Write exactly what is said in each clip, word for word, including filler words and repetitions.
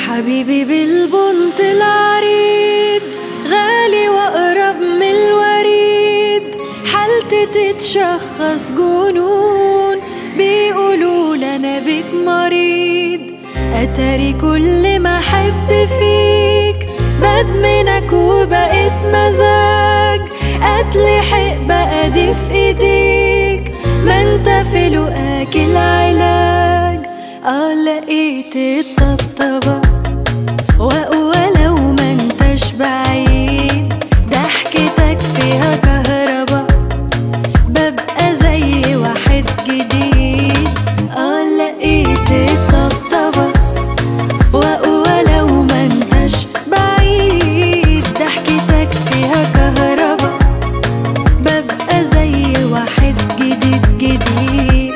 حبيبي بالبنط العريض، غالي واقرب من الوريد، حالتي تتشخص جنون، بيقولوا لنا بيك مريض. اتاري كل ما احب فيك بدمنك وبقيت مزاج، اتلحق بقى دي في ايديك، ما انت في لقاك العلاج. اه لقيت الطبطبة واقوى لو ما انتش بعيد، ضحكتك فيها كهربا ببقى زي واحد جديد. اه لقيت الطبطبة واقوى لو ما انتش بعيد، ضحكتك فيها كهربا ببقى زي واحد جديد جديد.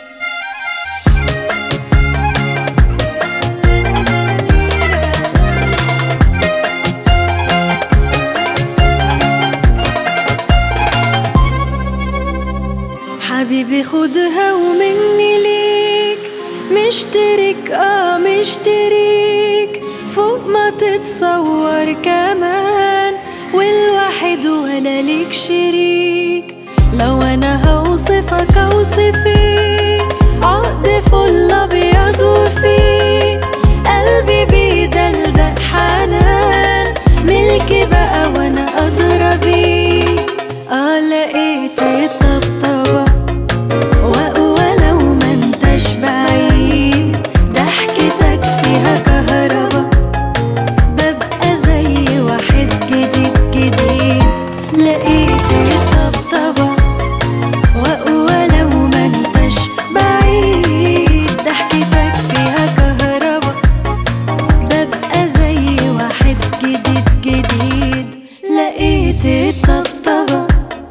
حبيبي خدها ومني ليك، مشترك اه مشترك فوق ما تتصور كمان، والواحد ولا ليك شريك. لو انا هوصفك اوصفك عقد فل ابيض وفيه قلبي بيدلدق حنان، ملكي بقى وانا ادرى بيه. اه لقيت الطبطبة واقوى لو ما انتش بعيد، ضحكتك فيها كهربا ببقى زي واحد جديد جديد. لقيت الطبطبة واقوى لو ما انتش بعيد، ضحكتك فيها كهربا ببقى زي واحد جديد جديد. لقيت الطبطبة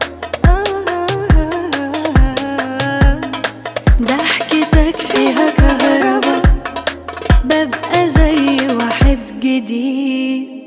ضحكتك فيها كهربا ببقى زي واحد جديد.